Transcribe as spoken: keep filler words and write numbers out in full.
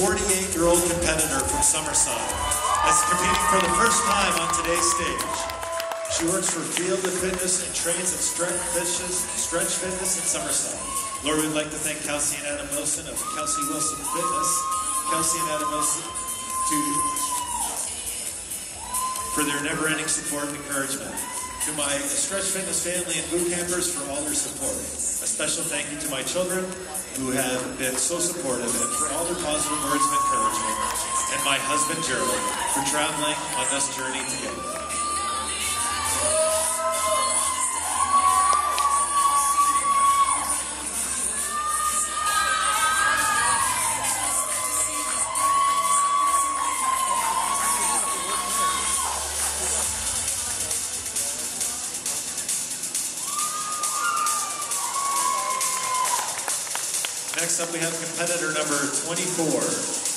forty-eight-year-old competitor from Summerside, that's competing for the first time on today's stage. She works for Field of Fitness and trains at Stretch Fitness, Stretch Fitness in Summerside. Lord, we'd like to thank Kelsey and Adam Wilson of Kelsey Wilson Fitness, Kelsey and Adam Wilson, to, for their never-ending support and encouragement. To my Stretch Fitness family and boot campers for all their support. A special thank you to my children who have been so supportive and for all their positive words of encouragement. And my husband, Gerald, for traveling on this journey together. Next up, we have competitor number twenty-four.